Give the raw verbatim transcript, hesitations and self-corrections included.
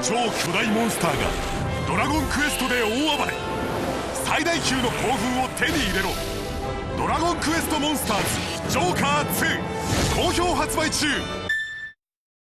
超巨大モンスターがドラゴンクエストで大暴れ。最大級の興奮を手に入れろ。ドラゴンクエストモンスターズジョーカーツー好評発売中。